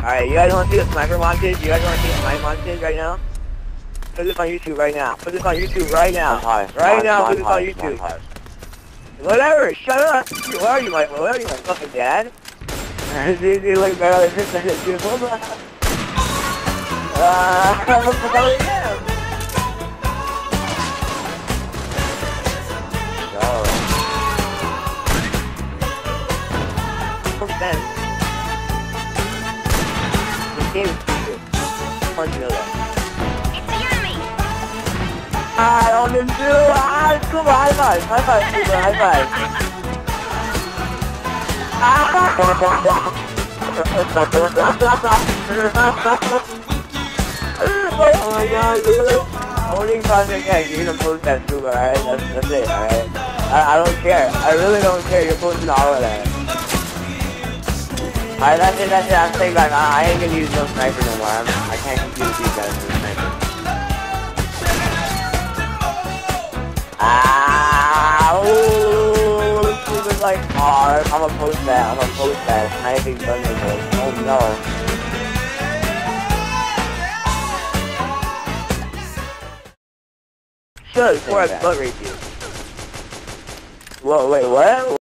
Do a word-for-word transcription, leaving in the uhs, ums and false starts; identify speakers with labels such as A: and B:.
A: Alright, you guys wanna see a sniper montage? You guys wanna see a sniper montage right now? Put this on YouTube right now. Put this on YouTube right now.
B: Montage,
A: right
B: montage,
A: now, put this on
B: montage,
A: YouTube.
B: montage.
A: Whatever, shut up! Where are you, my, where are you, my fucking dad? You, you look better than this, and it's beautiful. Uh, what the hell are you? Sense. This game is stupid. How do you know that? Ah, on him too! Ah, it's cool, high five! High five, Scuba, high five! Ah! Oh my god, dude! Holding Project X, you're gonna post that, Scuba, alright? That's, that's it, alright? I, I don't care. I really don't care. You're posting all of that. Alright, that's it, that's it. I'm saying like, I ain't gonna use no sniper no more. I'm, I can't compete with these guys for the sniper. Ah, ooh, this is like hard. I'm gonna post that. I'm gonna post that. Sniping thunderbolt. Oh no. Shut up before I butt rape you. Whoa, wait, what?